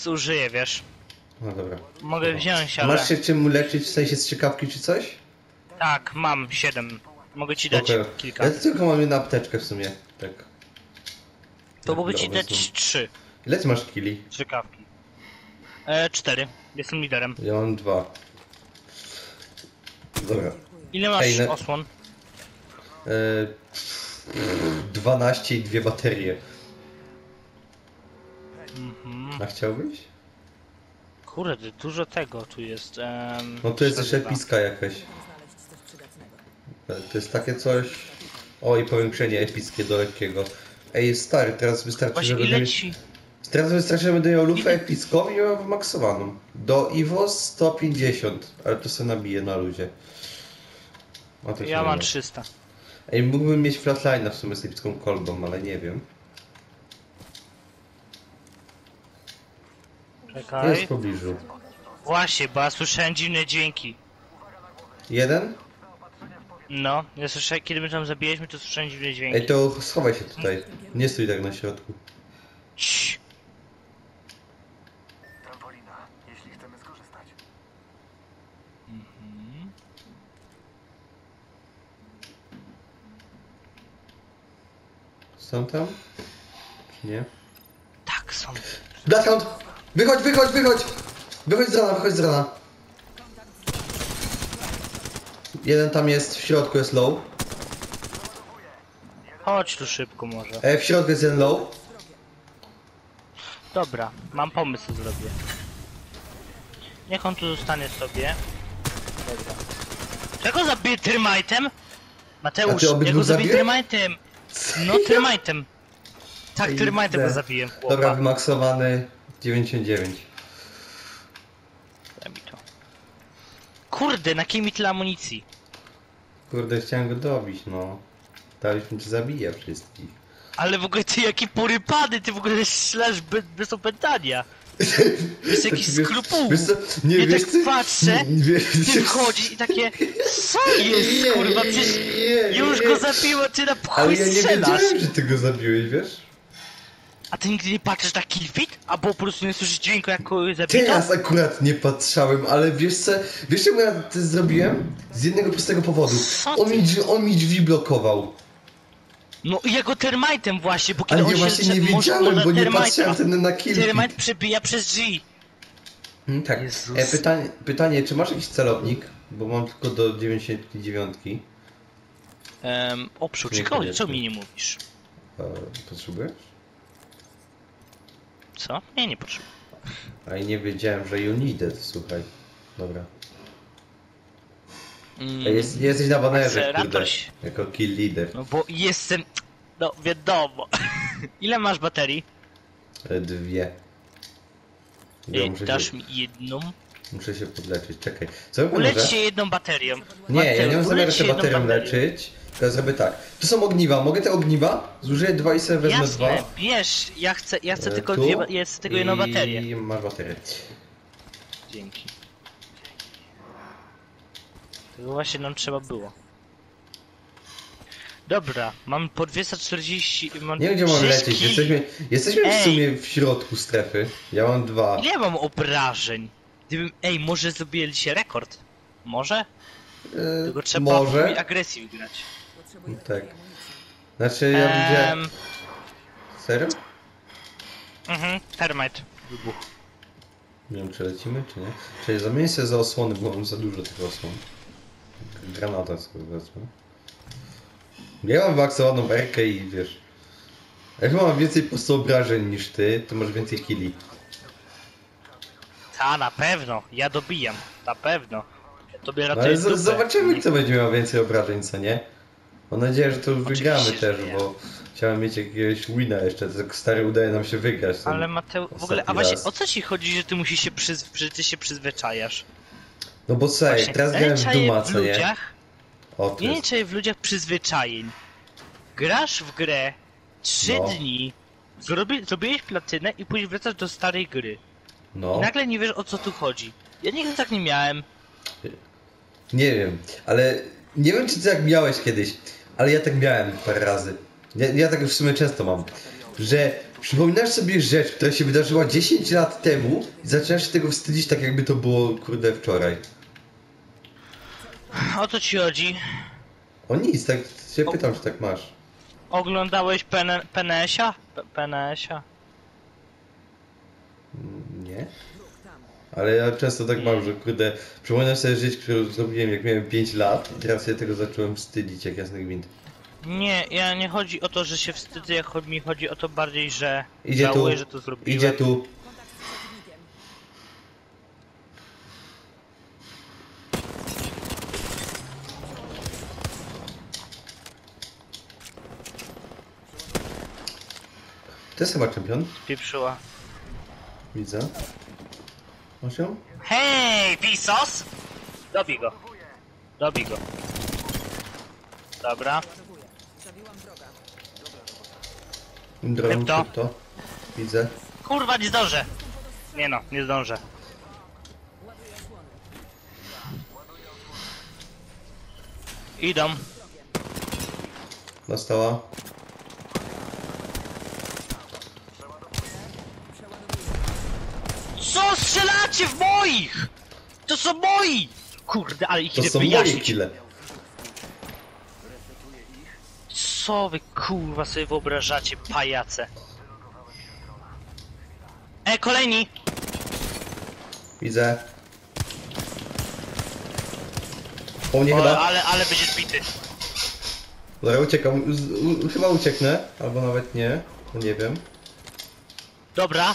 zużyję, wiesz. No dobra. Mogę wziąć, A ale... masz się czym leczyć, w sensie strzykawki czy coś? Tak, mam 7. Mogę ci dać kilka. Ja tylko mam jedną apteczkę w sumie, tak. To Na mogę chwilę ci dać obecną. 3 Ile ty masz kili? strzykawki. 4. Jestem liderem. Ja mam 2. Dobra. Ile masz Ej, osłon? 12 i 2 baterie. Mhm. A chciałbyś? Kurde, dużo tego tu jest. No to jest co też nazywa? epicka jakaś. To jest takie coś... O, i powiększenie epickie do lekkiego. Ej, stary, teraz wystarczy, Właśnie że ile będę... ci... Teraz wystarczy, że będę miał lufę epicką i mam wymaksowaną. Do Iwo 150, ale to sobie nabiję na luzie. O, to się Ja mam nie da. 300. Ej, mógłbym mieć flatline'a w sumie z epicką kolbą, ale nie wiem. Jest Czekaj. w pobliżu. Właśnie, bo ja słyszałem dziwne dźwięki. Jeden? No, ja słyszałem, kiedy my tam zabijaliśmy, to słyszałem dziwne dźwięki. Ej, to schowaj się tutaj. Nie stój tak na środku. Cii. Trampolina, jeśli chcemy skorzystać. Są tam? Czy nie? Tak, są. Bloodhound! Wychodź, wychodź, wychodź! Wychodź z rana, wychodź z rana. Jeden tam jest, w środku jest low. Chodź tu szybko może. W środku jest jeden low. Dobra, mam pomysł, co zrobię. Niech on tu zostanie sobie. Dobra. Czego zabiję termitem? A Mateusz, ty obydwu ja go zabiję zabiłeś? termitem. No, termitem. Tak, Ej, termitem go nie. zabiłem, chłopa. Dobra, wymaksowany 99. Daj mi to. Kurde, na kim mi tyle amunicji? Kurde, chciałem go dobić, no. Daliśmy ci zabija wszystkich. Ale w ogóle ty jakie porypany, ty w ogóle strzelasz bez opętania. Bez jakichś Znaczy, skrupułów. wiesz co, nie, Ja wiesz tak co? patrzę, ty wchodzi i takie... Co jest, kurwa, przecież już go zabiło, ty na Ale chuj ja nie strzelasz. wiedziałem, że ty go zabiłeś, wiesz? A ty nigdy nie patrzysz na killfit? Albo po prostu nie słyszysz dźwięku, jak kogoś zabito? Teraz akurat nie patrzałem, ale wiesz co? Wiesz czemu ja to zrobiłem? Z jednego prostego powodu. Co On mi drzwi blokował. No i jego termitem właśnie, bo kiedy Ale on ja się... właśnie nie może wiedziałem, bo nie termita. patrzyłem wtedy na killfit. Termite przebija przez drzwi. Tak. Jezus. Pytanie, czy masz jakiś celownik? Bo mam tylko do 99. Oprzód, Nie, ciekawe, co koniecznie. mi nie mówisz? Potrzebujesz? Co? Nie, nie potrzebuję. A i nie wiedziałem, że you needed, słuchaj. Dobra. Jesteś na banerze, kurde, Akcelerator się- jako kill leader. No bo jestem... No wiadomo. Ile masz baterii? 2. Ja Dasz mi jedną. muszę się podleczyć, czekaj. Co robię Ulecz może? się jedną baterią. Nie, ja nie mam zamiaru Ulecz się się jedną baterią leczyć. Tylko zrobię tak. Tu są ogniwa, mogę te ogniwa? Zużyję 2 i sobie wezmę Jasne, 2. bierz, ja chcę tylko Tu dwie, ja chcę tylko jedną baterię. I masz baterię. Dzięki. Tego właśnie nam trzeba było. Dobra, mam po 240, mam Nie wiem, gdzie mam 6 lecieć. kili. Jesteśmy w Ej. sumie w środku strefy. Ja mam 2. Ile mam obrażeń? Gdybym, może zrobię dzisiaj rekord? Może? Tylko trzeba Może? w agresji grać. Tak. Znaczy ja widziałem... Serio? Termite. Wybuch. Nie wiem, czy lecimy, czy nie. Czyli zamienię się za osłony, bo mam za dużo tych osłon. Granata sobie wezmę. Ja mam wymaksowaną erkę i wiesz... Jak mam więcej po prostu obrażeń niż ty, to masz więcej killi. Ta, na pewno. Ja dobijam. Na pewno. Ja tobie No, ratuję ale dupę. zobaczymy, kto będzie miał więcej obrażeń, co nie? Mam nadzieję, że to już wygramy Oczywiście, też, że ja. bo chciałem mieć jakiegoś wina jeszcze, tak stary udaje nam się wygrać. ten Ale Mateusz, w ogóle, a ostatni właśnie raz. o co ci chodzi, że ty musisz się że ty się przyzwyczajasz? No bo słuchaj, Właśnie, teraz ja grałem nie w czaję Duma, w co nie? ludziach, O, to ja nie jest... czaję w ludziach przyzwyczajeń. Grasz w grę 3 No. dni, zrobiłeś platynę i później wracasz do starej gry. No, I nagle nie wiesz o co tu chodzi. Ja nigdy tak nie miałem. nie wiem, ale... Nie wiem, czy ty tak miałeś kiedyś, ale ja tak miałem parę razy. Ja tak w sumie często mam, że Przypominasz sobie rzecz, która się wydarzyła 10 lat temu i zaczynasz się tego wstydzić tak jakby to było, kurde, wczoraj. O co ci chodzi? O nic, tak się pytam, czy tak masz. Oglądałeś Penesia? Penesia? Nie? Ale ja często tak mam, że kurde, przypominam sobie rzecz, którą zrobiłem jak miałem 5 lat i teraz się tego zacząłem wstydzić jak jasny gwint. Nie, ja nie chodzi o to, że się wstydzę, jak mi chodzi o to bardziej, że Idzie tu, żałuję, że to zrobiłem. idzie tu. To jest chyba czempion, Pieprzyła. widzę. Masz ją? Hej, Pisos! Dobij go. Dobij go. Dobra. Dron, Krypto. krypto. Widzę. Kurwa, nie zdążę. Nie no, nie zdążę. Idą. Dostała. Co strzelacie w moich? To są moi! Kurde, ale ich To idę są moje wyjaśnić. kile. Co wy kurwa sobie wyobrażacie, pajace? Kolejni! Widzę. O mnie O, chyba. ale będzie zbity. Dobra, uciekam. Chyba ucieknę. Albo nawet nie. No nie wiem. Dobra.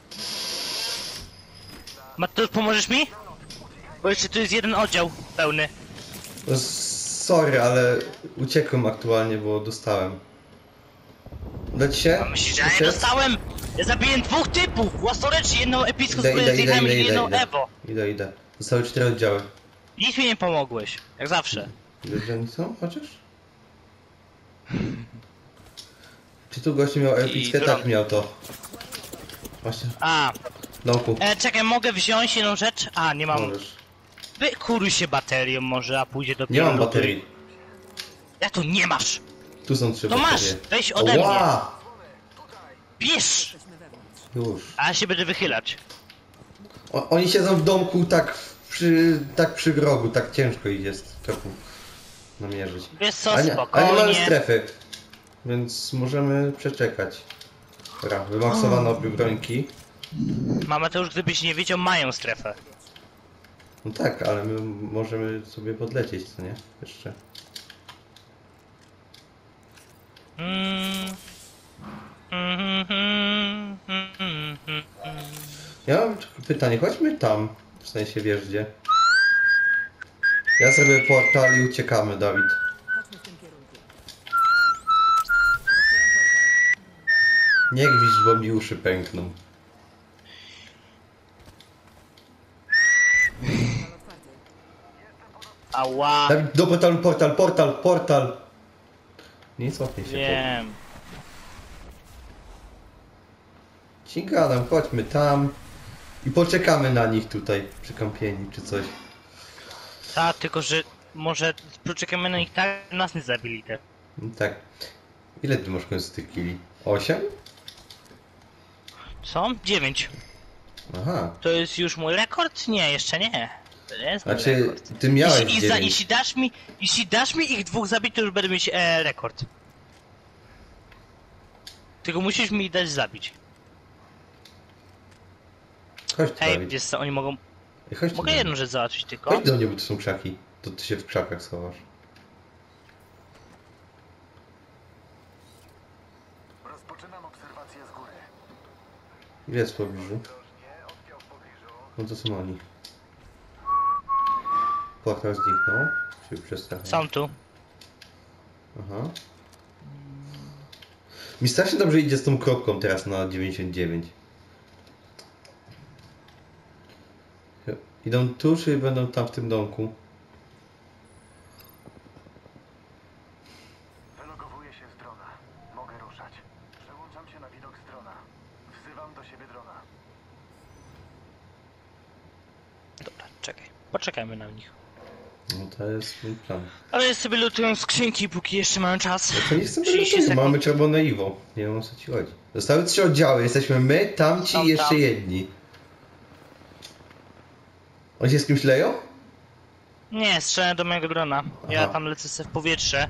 Mateusz, pomożesz mi? Bo jeszcze tu jest jeden oddział pełny. No, sorry, ale uciekłem aktualnie, bo dostałem. Dać się? A myślisz, że ja nie Uciec? dostałem? Ja zabiłem dwóch typów! Własnoręcznie, jedną epicką Idę, zbroję idę, zjechałem idę, i idę, jedną idę. Evo. Idę. Zostały 4 oddziały. Nic mi nie pomogłeś, jak zawsze. Ile oni są chociaż? Czy tu gościu miał epickie? dron. Tak miał to. Właśnie. A, Domku. czekaj, mogę wziąć jedną rzecz? A, nie mam. Możesz. Wykuruj się baterią może, a pójdzie do Nie mam pierdolki. baterii. Jak to nie masz? Tu są 3 To masz, baterie. weź ode mnie. Ła! Bierz! Już. A ja się będę wychylać. Oni siedzą w domku tak przy grogu, tak ciężko ich jest trochę namierzyć. Wiesz co, A nie mamy spokojnie. strefy, więc możemy przeczekać. Dobra, wymaksowano obie brońki. Mama to już gdybyś nie wiedział, mają strefę. No tak, ale my możemy sobie podlecieć, co nie? Jeszcze. Mm. Ja mam tylko pytanie, chodźmy tam, w sensie wiesz gdzie. Ja zrobię portal i uciekamy, Dawid. Chodźmy w tym kierunku. Otwieram portal. Nie gwizdź, bo mi uszy pękną. Portal otwarty. Ała, Dawid, do portal! Nie cofnij się. wiem. Ci gadam, chodźmy tam. I poczekamy na nich tutaj, przykampieni czy coś. Tak, tylko że może poczekamy na nich tak, nas nie zabili te. No tak. Ile ty masz końcu tych kili? 8? Co? 9. Aha. To jest już mój rekord? Nie, jeszcze nie. To nie jest mój Znaczy, rekord. ty miałeś Jeśli 9. jeśli dasz mi ich dwóch zabić, to już będę mieć rekord. Tylko musisz mi dać zabić. Chodź tu, Hej, Dawid. wiesz co, oni mogą... Ej, chodź tu Mogę do mnie. jedną rzecz załatwić tylko. Chodź do mnie, bo to są krzaki. To ty się w krzakach schowasz. Rozpoczynam obserwację z góry. Ile jest w pobliżu? Ostrożnie, oddział w pobliżu. No to są oni. Portal zniknął. Się przestraszył. Są tu. Aha. Mi strasznie dobrze idzie z tą kropką teraz na 99. Idą tu, czy będą tam w tym domku? Wylogowuję się z drona. Mogę ruszać. Przełączam się na widok z drona. Wzywam do siebie drona. Dobra, czekaj. Poczekajmy na nich. No to jest mój plan. Ale ja sobie lutują skrzynki, póki jeszcze mają czas. To nie chcę 30 tego, sekund. mamy czerwone Iwo. Nie wiem o co ci chodzi. Zostały 3 oddziały, jesteśmy my, tamci Tam, i jeszcze tam. jedni. Oni się z kimś leją? Nie, strzelę do mojego drona. Ja Aha. tam lecę sobie w powietrze.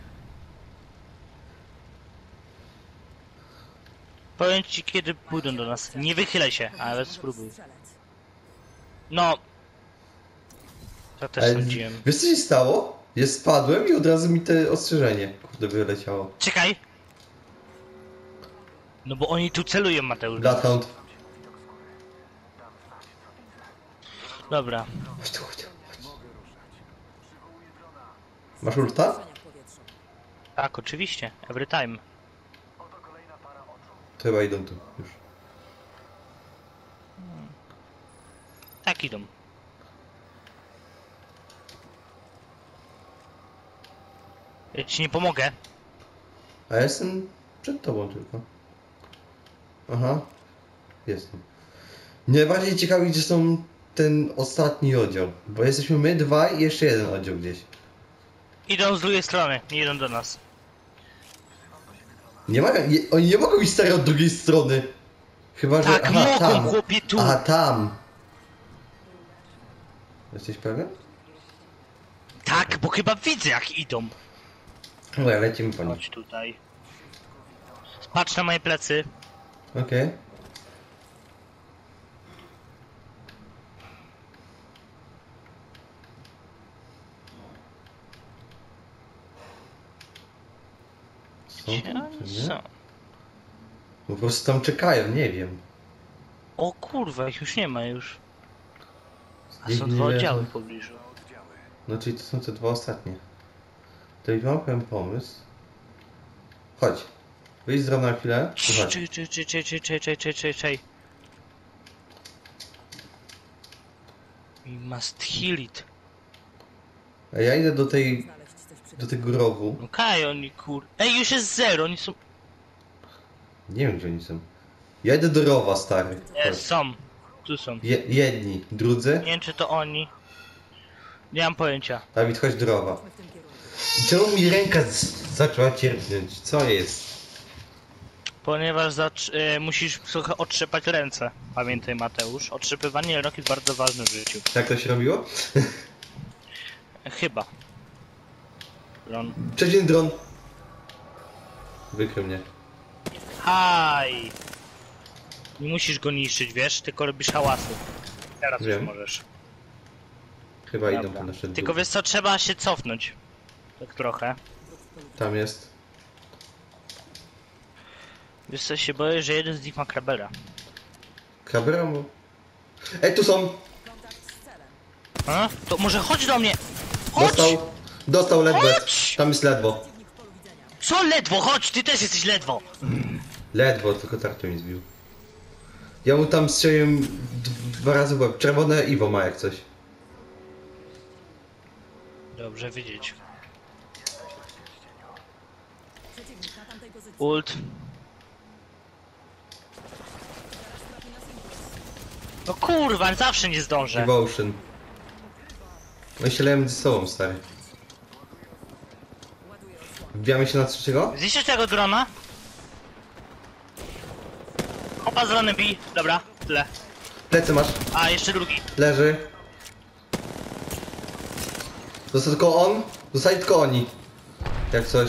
Powiem ci kiedy pójdą do nas. Nie wychylaj się, ale spróbuj. Strzelec. No. To też Ale sądziłem. wiesz co się stało? Ja spadłem i od razu mi te ostrzeżenie, kurde, wyleciało. Czekaj. No bo oni tu celują, Mateusz. Bloodhound. Dobra. Chodź tu, chodź tu, chodź. Masz ulta? Uderzenia w powietrzu. Tak, oczywiście. Every time. Oto kolejna para oczu. To chyba idą tu, już. Tak idą. Ja ci nie pomogę. A ja jestem przed tobą tylko. Aha. Jestem. Najbardziej ciekawi, gdzie są ten ostatni oddział. Bo jesteśmy my, 2 i jeszcze jeden oddział gdzieś. Idą z drugiej strony, nie idą do nas. Nie ma, oni nie mogą iść stary od drugiej strony. Chyba, że... Tak, mogą, chłopie, tu. Aha, tam. Jesteś pewien? Tak, bo chyba widzę jak idą. Dobra, lecimy po nich. Chodź tutaj. Patrz na moje plecy. Okej. Są Gdzie tam, czy oni nie? są? Po prostu tam czekają, nie wiem. O kurwa, ich już nie ma już. A Gdzieś są nie dwa leżą. oddziały w pobliżu. No czyli to są te 2 ostatnie. To i mam pewien pomysł. Chodź. Wyjdź z drona na chwilę. i chodź. Czej. We must heal it. A ja idę do tej... Znaleźć coś przy do tego rowu. Okej, oni kur... Ej, już jest 0, oni są... Nie wiem gdzie oni są. Ja idę do rowa, stary. Nie, Chodź. są. Tu są. Jedni, drudzy. Nie wiem czy to oni. Nie mam pojęcia. Dawid, chodź do rowa. w tym kierunku. I czemu mi ręka zaczęła cierpnąć? Co jest? Ponieważ musisz trochę otrzepać ręce. Pamiętaj, Mateusz. Otrzepywanie rąk jest bardzo ważne w życiu. Tak to się robiło? Chyba. Ron. Przeciwny dron. Wykrył mnie. Haj! Nie musisz go niszczyć, wiesz? Tylko robisz hałasy. Teraz już Wiem. możesz. Chyba idą Dobra. po nasze Tylko dupy. wiesz co, trzeba się cofnąć. Tak trochę. Tam jest. Wiesz co, się boję, że jeden z nich ma krabera. Krabera mu... Ej, tu są! Kontakt z celem. A? To może chodź do mnie! Chodź! Dostał ledwo. Chodź! Tam jest ledwo. Przeciwnik w polu widzenia. Co ledwo? Chodź, ty też jesteś ledwo! Ledwo, tylko tarczą mi zbił. Ja mu tam strzeliłem 2 razy w łeb. Czerwone Iwo ma jak coś. Dobrze wiedzieć. Przeciwnik na tamtej pozycji. Ult. Trafi nas impuls. No kurwa, zawsze nie zdążę. Devotion. Oni się leją ze sobą, stary. Ładuję osłonę. Wbijamy się na trzeciego? Zniszczysz tego drona? Hopa, zrany bij. Dobra, tyle. Plecy masz. A, jeszcze drugi. Leży. Został tylko on. Zostali tylko oni. Jak coś.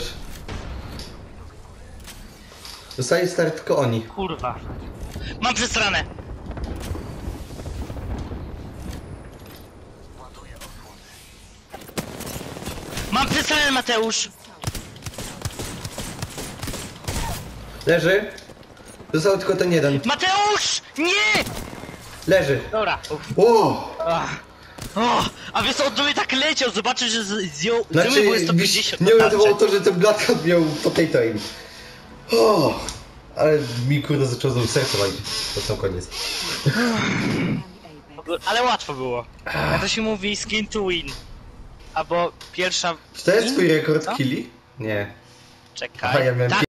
Zostali stary tylko oni. Kurwa. Mam przestranę. Mam przestranę, Mateusz. Leży. Został tylko ten jeden. Mateusz! Nie! Leży. Dobra. O! Ach. O, a wiesz co, on do mnie tak leciał, zobaczył, że zdjął... Znaczy, było 150 nie uratowało tarczy. to, że ten Bloodhound miał potato aim. O! Ale mi kurde zaczęło znowu serce walić. To sam koniec. Ale łatwo było. Jak to się mówi, skin to win. Albo pierwsza... Czy to jest twój rekord Co? killi? Nie. Czekaj. Aha, ja miałem Tak,